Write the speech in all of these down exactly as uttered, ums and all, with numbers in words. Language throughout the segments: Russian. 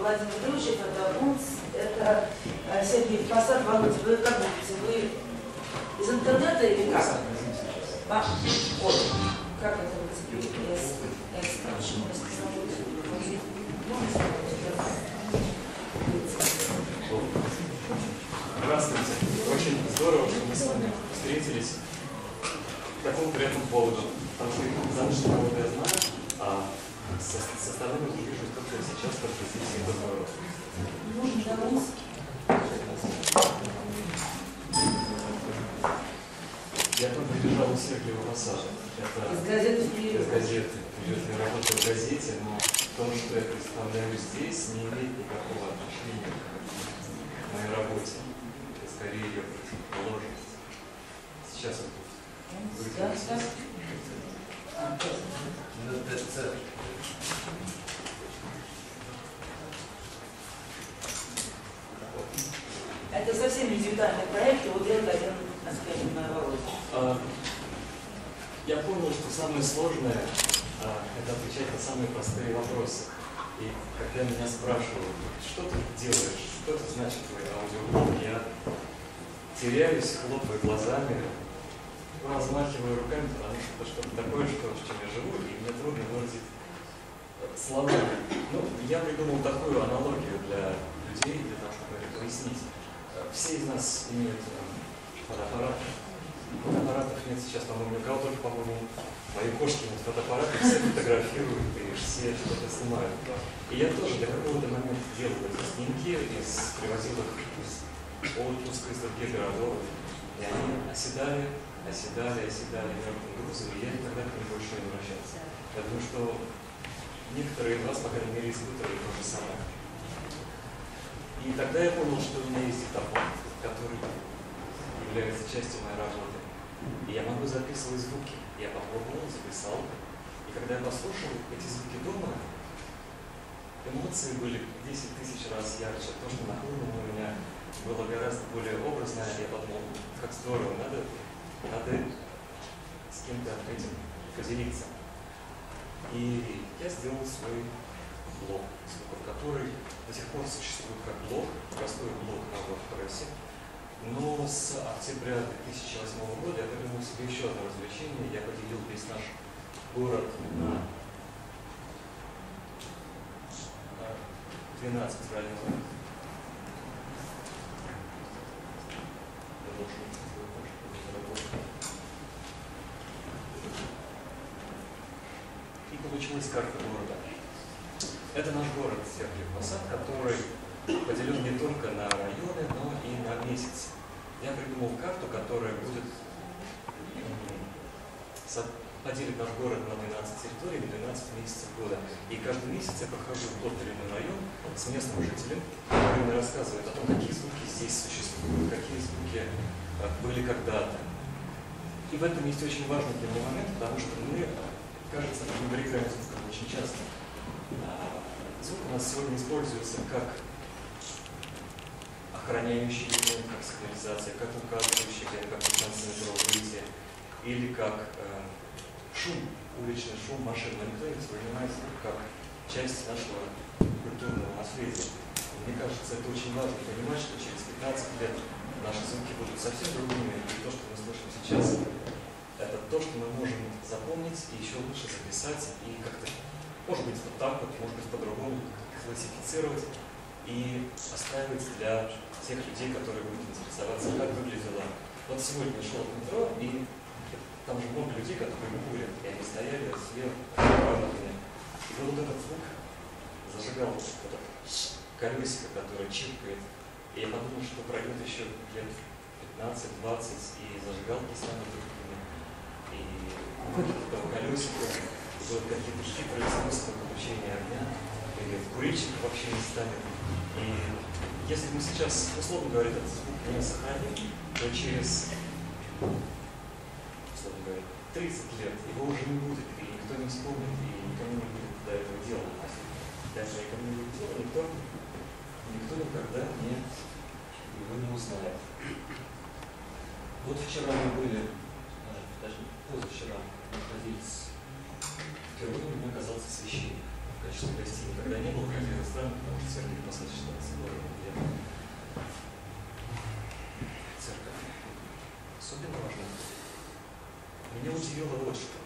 Владимир Ключев, это УНЦ, это Сергей Посад. Володя, вы как будете? Вы из интернета или как? А, вот, как это вы Здравствуйте. Очень здорово, что мы с вами встретились по такому приятному поводу. Потому что потому что кого-то я знаю, а со, со стороны вижу только сейчас, только здесь и здорово. Я только прибежал у Сергея Посада. Это из газеты из газеты. Я работаю в газете, но то, что я представляю здесь, не имеет никакого отношения к моей работе. Это скорее ее противоположность. Сейчас вот тут. Это совсем индивидуальный проект, его делает один аспект моего рода. Я понял, что самое сложное а, это отвечать на самые простые вопросы. И когда меня спрашивают, что ты делаешь, что это значит твой аудиоблог, я теряюсь, хлопаю глазами, размахиваю руками, потому что это что-то такое, что, с чем я живу, и мне трудно выразить словами. Ну, я придумал такую аналогию для людей, для того, чтобы это пояснить. Все из нас имеют фотоаппараты. Фотоаппаратов нет сейчас, по-моему, никого, только, по-моему, мои кошки на фотоаппараты все фотографируют и все что-то снимают. И я тоже до какого-то момента делал эти снимки, из, привозил их из отпуска, из других городов, и они оседали, оседали, оседали мертвым грузом, и я никогда к ним больше не возвращался. Я думаю, что некоторые из вас, по крайней мере, испытывали то же самое. И тогда я понял, что у меня есть диктофон, который является частью моей работы. И я могу записывать звуки. Я попробовал, записал. И когда я послушал эти звуки дома, эмоции были в десять тысяч раз ярче. То, что нахлынуло у меня, было гораздо более образно. Я подумал, как здорово, надо, надо с кем-то этим поделиться. И я сделал свой блог, который до сих пор существует как блог, простой блог на WordPress. Но с октября две тысячи восьмого года я придумал себе еще одно развлечение. Я поделил весь наш город на двенадцать районов. И получилась карта города. Это наш город Сергей Посад, который поделен не только на районы, но и на месяцы. Я придумал карту, которая будет поделить наш город на двенадцать территорий, на двенадцать месяцев года. И каждый месяц я прохожу в тот или иной район с местным жителем, который мне рассказывает о том, какие звуки здесь существуют, какие звуки были когда-то. И в этом есть очень важный для меня момент, потому что мы, кажется, пренебрегаем звуком очень часто. Звук у нас сегодня используется как охраняющий элемент, как сигнализация, как указывающий, как дистанция метро выйти, или как э, шум, уличный шум машин. Но никто не воспринимает звук как часть нашего культурного наследия. Мне кажется, это очень важно понимать, что через пятнадцать лет наши звуки будут совсем другими, и то, что мы слышим сейчас, это то, что мы можем запомнить и еще лучше записать, и как-то, может быть, вот так вот, может быть, по-другому классифицировать и оставить для тех людей, которые будут интересоваться, как выглядело. Вот сегодня я шел в метро, и там же много людей, которые курят, и они стояли сверху, от меня. И вот этот звук зажигал вот это колесико, которое чиркает. И я подумал, что пройдет еще лет пятнадцать-двадцать, и зажигалки станут другими. И вот этого колесика будут какие-то хитрые способы получения огня, или курильщик вообще не станет. И если мы сейчас, условно говоря, этот звук не сохраним, то через, условно говоря, тридцать лет его уже не будет, и никто не вспомнит, и никому не будет до этого дела. Даже никому не будет дела, никто, никто никогда не, его не узнает. Вот вчера мы были, даже позавчера, находились в Петербурге, мне оказался священник. в качестве гостей никогда не был, хотя это странно, потому что церковь достаточно сложная для церковь. Особенно важно. Меня удивило вот что.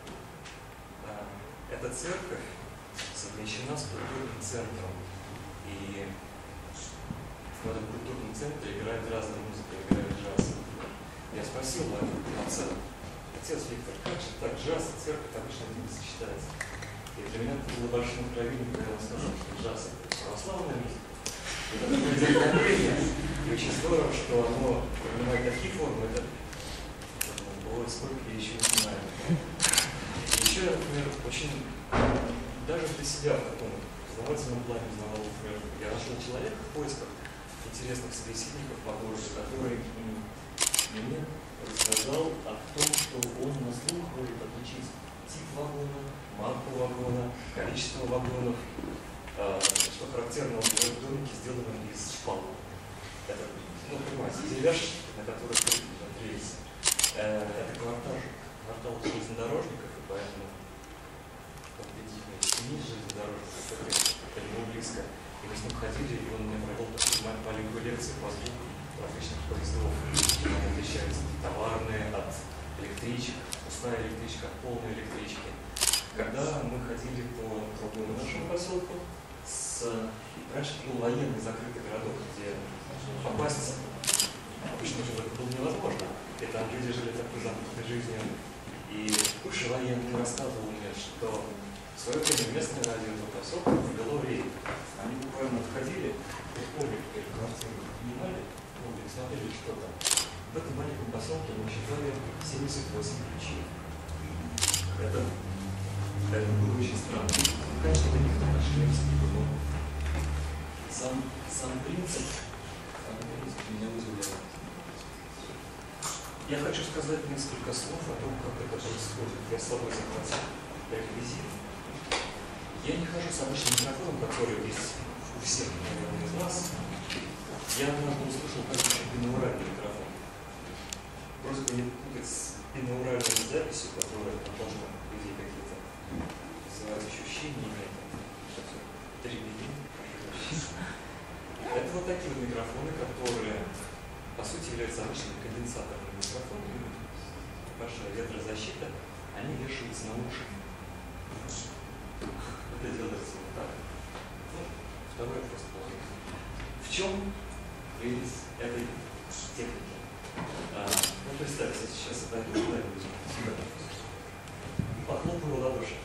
Эта церковь совмещена с культурным центром. И в этом культурном центре играет разная музыка, играет джаз. Я спросил отца: отец Виктор, как же так джаз и церковь обычно не сочетаются? И для меня это было большим откровением, когда он сказал, что джаз — это православная музыка. Это такое вдохновение. И очень здорово, что оно принимает такие формы. Это, ой, сколько я еще не знаю. Еще я, например, очень даже для себя в таком познавательном плане узнавал, например, я нашел человека в поисках интересных собеседников по городу, который мне рассказал о том, что он на слух может отличить тип вагона, марку вагона, количество вагонов, что характерно, домики сделаны из шпал. Это, ну, понимаете, деревяшки, на которых рельсы. Это квартал, квартал железнодорожников, и поэтому семьи железнодорожников, это ему близко. И мы с ним ходили, и он мне провел такую маленькую лекцию по звуку различных поездов. Они отличаются товарные от электричек, пустая электричка от полной электрички. Когда мы ходили по другому нашему поселку, с... раньше это был военный закрытый городок, где попасть обычно уже было невозможно. И там люди жили такой замкнутой жизнью. И бывший военный рассказывал мне, что в свое время местное радио этого поселка провело рейд. Они буквально отходили, помню, какие квартиры принимали, ну, смотрели что-то. В этом маленьком поселке мы считали семьдесят восемь ключей. Это, это было очень странно. Конечно, до них нашли, но сам, сам принцип, сам принцип меня удивляет. Я хочу сказать несколько слов о том, как это происходит. Я с собой захватил реквизит. Я не хожу с обычным микрофоном, который есть у всех, наверное, из нас. Я однажды услышал, как еще бинауральный микрофон. Просто не путать с бинауральной записью, которая должна людей какие-то вызывать ощущения, три вида. Это вот такие вот микрофоны, которые, по сути, являются обычными конденсаторными микрофонами. Большая ветрозащита, они вешаются на уши. Это делается вот так. Ну, второй вопрос. В чем прелесть этой техники? А, ну, представьте, сейчас я пойду куда-нибудь сюда. Похлопаю в ладоши.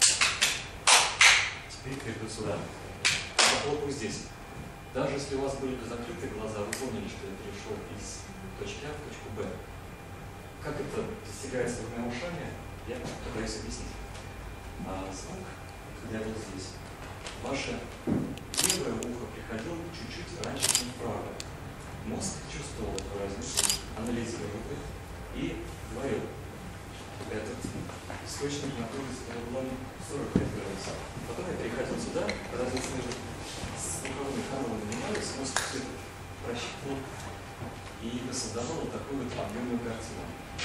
Теперь перейду сюда. Похлопаю здесь. Даже если у вас были закрыты глаза, вы поняли, что я перешел из точки А в точку Б. Как это достигается двумя ушами, я пытаюсь объяснить. А звук, когда я был здесь, ваше левое ухо приходило чуть-чуть раньше, чем правое. Мозг чувствовал эту разницу, анализировал их и говорил, этот источник находится под углом сорок пять градусов. Потом я переходил сюда, разница между звуковыми каналами менялась, мозг все это просчитывал и создавал вот такую вот объемную картину.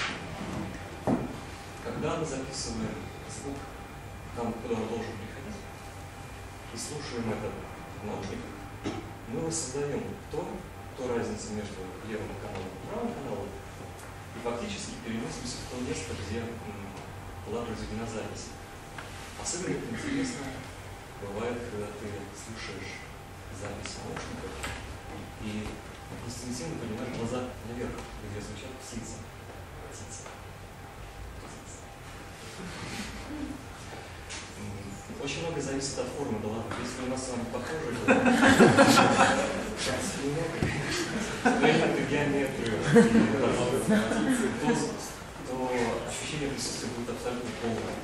Когда мы записываем звук там, куда он должен приходить, и слушаем это в наушниках, мы воссоздаем то, то разница между левым каналом и правым каналом, и фактически переносимся в то место, где была произведена запись. Особенно это интересно бывает, когда ты слушаешь запись в наушниках и инстинктивно понимаешь глаза наверх, где звучат птицы. Птицы. Птицы. Очень много зависит от формы, да ладно, если у нас с вами похожи, то геометрию, то ощущение присутствия будет абсолютно полное.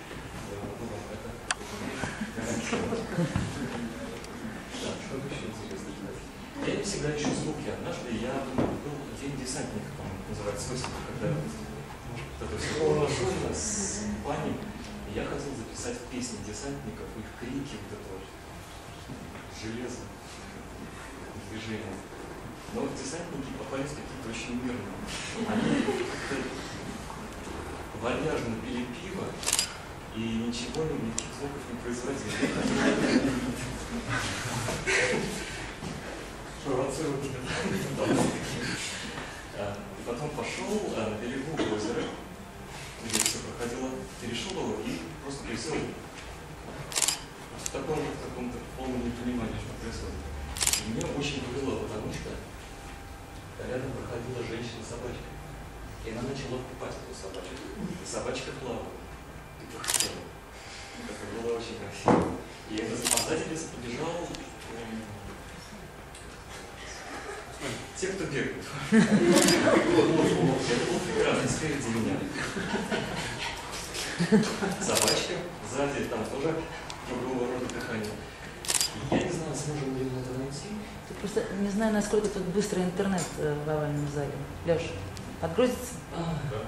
Я не всегда ищу звуки. Однажды я был день десантника, по-моему, называется выставка, когда это все было шумно с паникой. Я хотел записать песни десантников, их крики, вот это вот железо, движение. Но вот десантники попались какие-то очень мирные. Они как-то вальяжно пили пиво, и ничего, никаких звуков не производили. Провоцируют. Потом пошел на берегу озера, где все проходило, перешел его и просто присел. В таком, в таком-то полном непонимании, что происходит. И мне очень повезло, потому что рядом проходила женщина-собачка. И она начала купать эту собачку. И собачка плавала. И пыхтела. Это было очень красиво. И это сзади леса побежал те, кто бегает. Это был прекрасно, спереди меня. Собачка, сзади там тоже другого рода дыхание. Я не знаю, сможем ли мы это найти. Ты просто не знаю, насколько тут быстро интернет в овальном зале. Леш, подгрузится? А, да,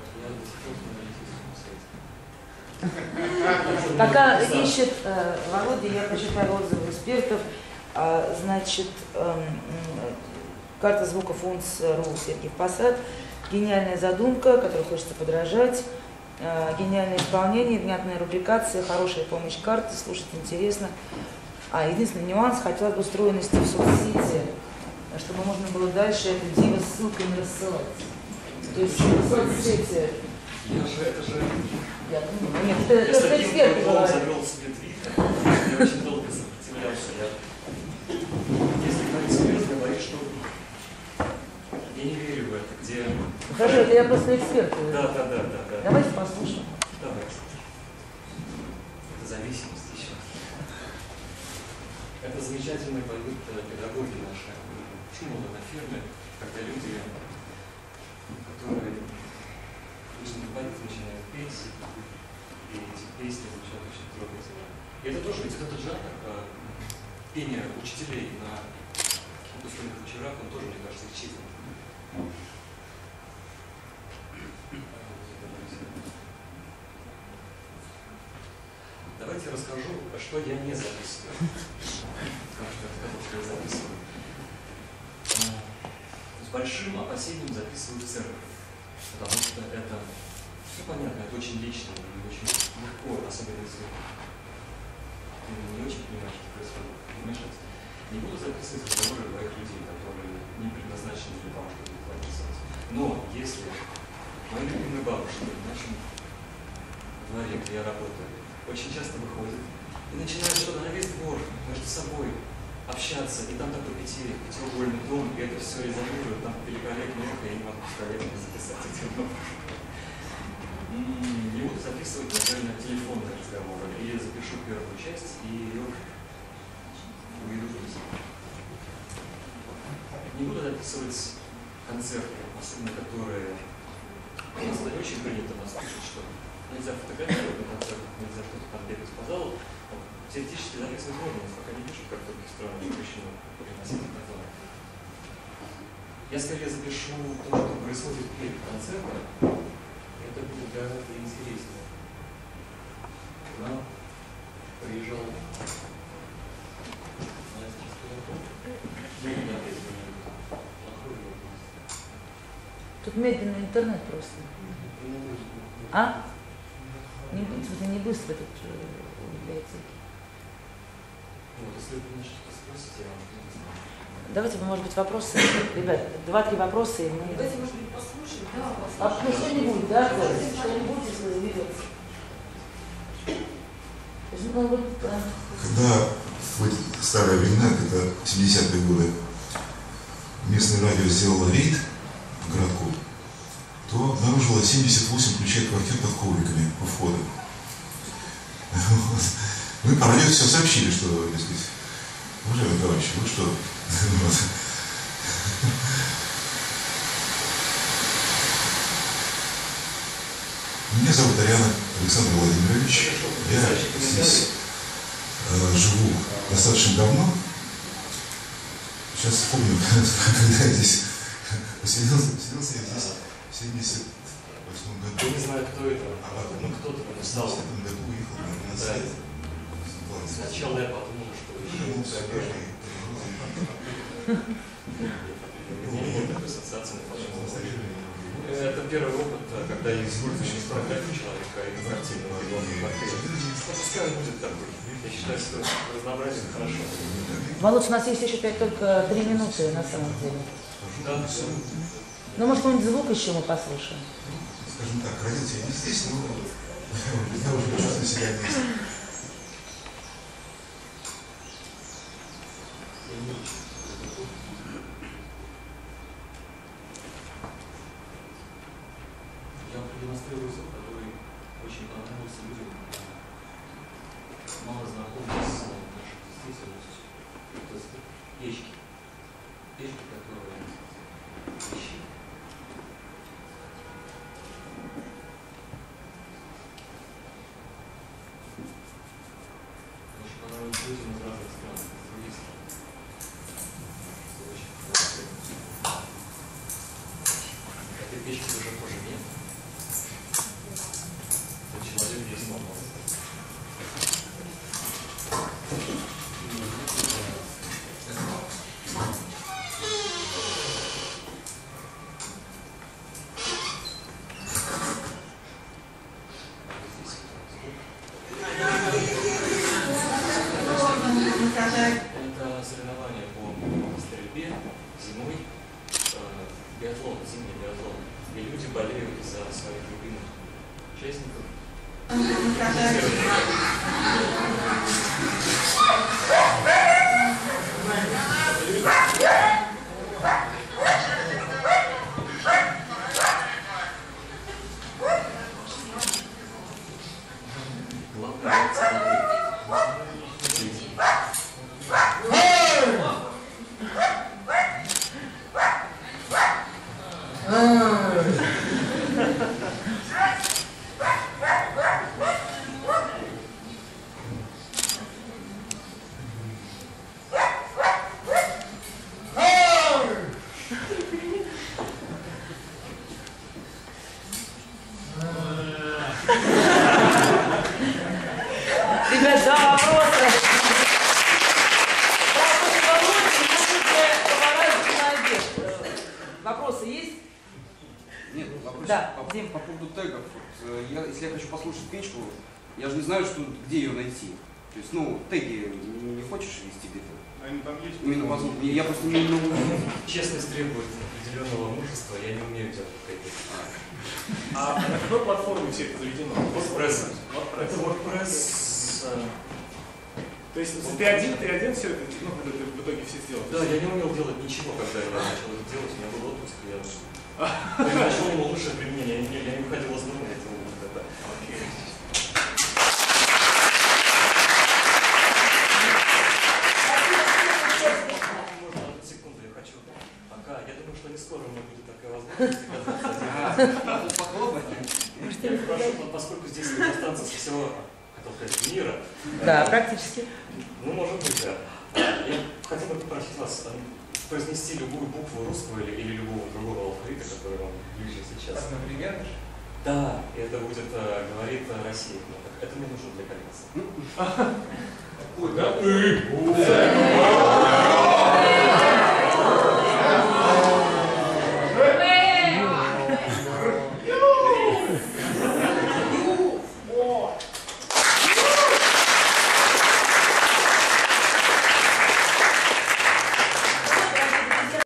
я Пока ищет э, Володя, я почитаю отзывы экспертов. А, значит, э, карта звуков УНС.ру Сергей Посад. Гениальная задумка, которой хочется подражать. Э, гениальное исполнение, внятная рубрикация, хорошая помощь карты, слушать интересно. А единственный нюанс, хотелось бы устроенности в соцсети, чтобы можно было дальше это диво ссылками рассылать. То есть в соцсети. Я же, это же... Я думаю, нет, это, это, это эксперты говорят. Я завел себе твиттер, я очень долго сопротивлялся. Я... Если кто-нибудь эксперт говорит, что я не верю в это, где... Хорошо, это я просто эксперт. Да, да, да, да, да. Давайте послушаем. Давайте. Это зависимость еще. Это замечательный поют педагоги наши. Почему на ферме, когда люди, которые обычно поют, начинают петь, и эти песни звучат очень трогательно. И это тоже ведь этот жанр э, пения учителей на выпускных вечерах, он тоже, мне кажется, исчезнет. Давайте я расскажу, что я не записываю. Потому что это я записываю. С большим опасением записываю в церковь. Потому что это все понятно, это очень лично и очень легко, особенно если ты не очень понимаешь, что происходит. Вмешаться. Не буду записывать разговоры двоих людей, которые не предназначены для того, чтобы их записывать. Но если мои любимые бабушки в нашем дворе, где я работаю, очень часто выходят и начинают что-то на весь двор между собой общаться, и там такой пяти, пятиугольный дом, и это все резонирует, там великолепно, я не могу представить, записать эти бабушки. Не буду записывать, наверное, телефонные разговоры, или запишу первую часть и ее уведу в жизнь. Не буду записывать концерты, особенно которые у нас не очень принято, нас пишут, что нельзя фотографировать на концертах, нельзя что-то там бегать по залу. Теоретически записывать можно, но пока не пишут, как только страны запрещено приносить на зал. Я скорее запишу то, что происходит перед концертом. Это будет гораздо интереснее. К нам приезжал Тут медленный интернет просто. А? Не, не быстро тут в библиотеке. Вот, если вы меня что-то спросите, я вам не знаю. Давайте, может быть, вопросы. Ребят, два-три вопроса и мы... Давайте, может быть, послушаем. Да, А, ну, что-нибудь, да? Что-нибудь, если вы видите. Когда в эти старые времена, когда в семидесятые годы местное радио сделало рейд по городку, то обнаружило семьдесят восемь ключей от квартир под ковриками у входа. Вот. Мы по радио все сообщили, что, так сказать, уважаемые товарищи, вот что. Меня зовут Ариана Александр Владимирович. Я здесь э, живу достаточно давно. Сейчас вспомню, когда я здесь поселился, поселился я здесь в семьдесят восьмом году. Я не знаю, кто это, А, ну кто-то в написал. семидесятом году уехал на двенадцать лет. Сначала я подумал, что Ну, соображение. это первый опыт, когда я использую фотографию человека. интегративного портрета. Ну, пускай он будет такой. Я считаю, что разнообразие хорошо. Володь, у нас есть еще пять, только три минуты на самом деле. Да, все. Ну, может, какой-нибудь звук еще мы послушаем? Скажем так, родился я не здесь, но для того, чтобы чувствовать себя вместе. Я продемонстрирую звук, который очень понравился людям, мало знакомы с нашей действительностью. То есть печки. Печки, которые вещи. Очень понравилось людям из разных стран, из других стран. Это очень хорошо. Этой печки уже тоже нет. Человек не сломал. Это соревнование по стрельбе зимой, биатлон, зимний биатлон. И люди болеют за своих любимых участников. Ребята, вопросы. Вопросы есть? Нет, вопрос Да, по, Дим. по поводу тегов. Вот, э, я, если я хочу послушать печку, я же не знаю, что, где ее найти. То есть, ну, теги не, не хочешь вести где-то? Они там есть. Именно возможно. Я просто не могу. Честность требует определенного мужества, я не умею делать теги. А на какой платформе все это заведено? WordPress. WordPress. Это WordPress. То есть ты один, ты один все это, ну, когда ты в итоге все сделал? Да, я не умел делать ничего, когда я начал это делать, у меня был отпуск, я нашел ему лучшее применение, я не, я не выходил из дома, я делал вот это. Окей. Можно одну секунду, я хочу. Пока, я думаю, что не скоро у меня будет такая возможность оказаться. Я прошу, поскольку здесь иностранцы со всего, хотел сказать, мира. Да, практически. Ну, может быть, да. Я хотел бы попросить вас произнести любую букву русского или, или любого другого алфавита, который вам ближе сейчас. Одновременно? Да, и это будет, говорит Россия. Это мне нужно для коллекции. Ой, да?